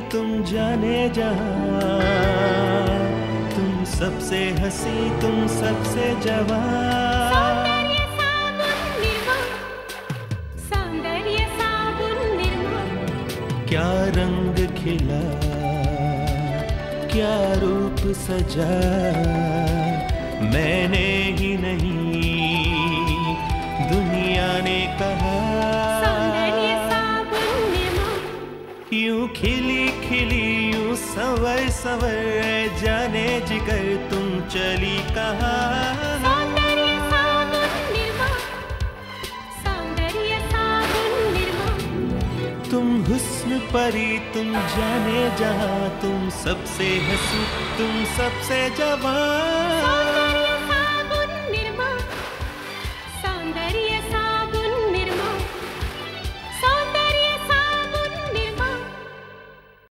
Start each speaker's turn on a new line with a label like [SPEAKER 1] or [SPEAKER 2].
[SPEAKER 1] तुम जाने जहां, तुम सबसे हंसी तुम सबसे जवान।
[SPEAKER 2] सौंदर्य साबुन निर्मा,
[SPEAKER 1] क्या रंग खिला, क्या रूप सजा, मैंने ही नहीं दुनिया ने कहा।
[SPEAKER 2] सौंदर्य साबुन निर्मा,
[SPEAKER 1] यूं खिली खिली यूं संवर संवर जाने जिगर तुम चली कहाँ।
[SPEAKER 2] सौंदर्य साबुन निर्मा, सौंदर्य साबुन निर्मा,
[SPEAKER 1] तुम हुस्न परी तुम जाने जहां, तुम सबसे हंसी तुम सबसे जवान।
[SPEAKER 2] सौंदर्य साबुन निर्मा, सौंदर्य